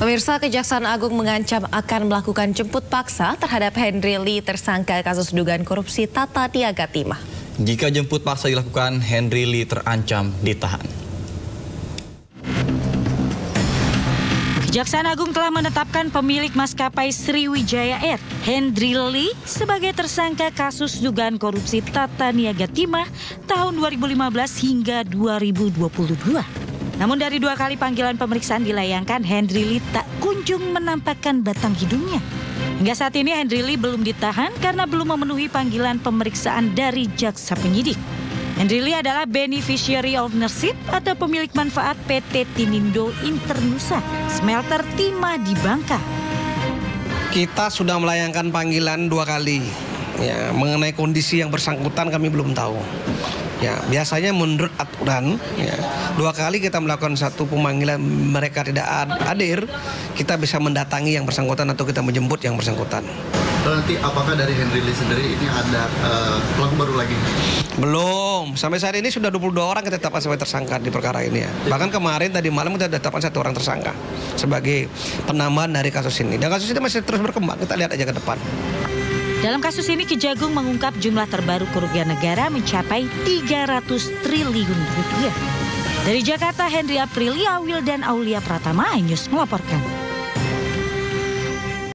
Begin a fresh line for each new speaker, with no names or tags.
Pemirsa, Kejaksaan Agung mengancam akan melakukan jemput paksa terhadap Henry Lee, tersangka kasus dugaan korupsi Tata Niaga Timah.
Jika jemput paksa dilakukan, Henry Lee terancam ditahan.
Kejaksaan Agung telah menetapkan pemilik maskapai Sriwijaya Air, Henry Lee, sebagai tersangka kasus dugaan korupsi Tata Niaga Timah tahun 2015 hingga 2022. Namun dari 2 kali panggilan pemeriksaan dilayangkan, Henry Lee tak kunjung menampakkan batang hidungnya. Hingga saat ini Henry Lee belum ditahan karena belum memenuhi panggilan pemeriksaan dari jaksa penyidik. Henry Lee adalah beneficiary ownership atau pemilik manfaat PT Timindo Internusa, smelter timah di Bangka.
Kita sudah melayangkan panggilan 2 kali. Ya, mengenai kondisi yang bersangkutan kami belum tahu. Ya, biasanya menurut aturan, 2 kali kita melakukan satu pemanggilan mereka tidak hadir, kita bisa mendatangi yang bersangkutan atau kita menjemput yang bersangkutan.
Nanti apakah dari Henry Lee sendiri ini ada pelaku baru lagi?
Belum, sampai saat ini sudah 22 orang kita tetapkan sebagai tersangka di perkara ini ya. Bahkan kemarin tadi malam kita tetapkan 1 orang tersangka sebagai penambahan dari kasus ini. Dan kasus ini masih terus berkembang, kita lihat aja ke depan.
Dalam kasus ini Kejagung mengungkap jumlah terbaru kerugian negara mencapai 300 triliun rupiah. Dari Jakarta, Henry Aprilia, Wildan Aulia Pratama, iNews melaporkan.